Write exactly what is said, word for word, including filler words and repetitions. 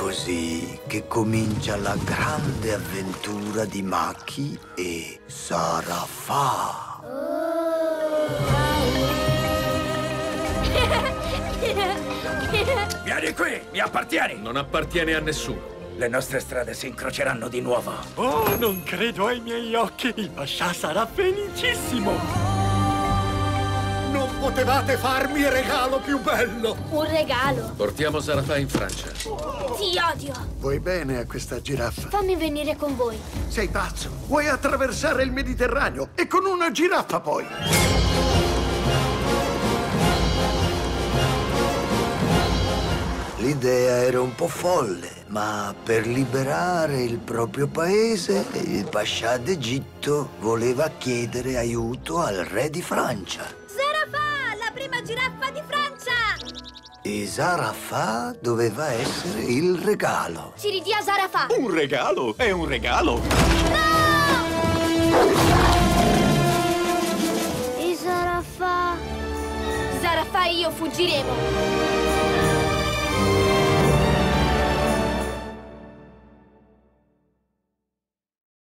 così che comincia la grande avventura di Maki e Zarafà. Vieni qui, mi appartieni! Non appartiene a nessuno. Le nostre strade si incroceranno di nuovo. Oh, non credo ai miei occhi! Il Pascià sarà felicissimo! Non potevate farmi il regalo più bello! Un regalo? Portiamo Zarafà in Francia. Ti odio! Vuoi bene a questa giraffa? Fammi venire con voi. Sei pazzo? Vuoi attraversare il Mediterraneo? E con una giraffa poi! L'idea era un po' folle, ma per liberare il proprio paese, il Pascià d'Egitto voleva chiedere aiuto al re di Francia. Zarafà, la prima giraffa di Francia! E Zarafà doveva essere il regalo. Ci ridia Zarafà! Un regalo? È un regalo! E Zarafà? Zarafà e io fuggiremo!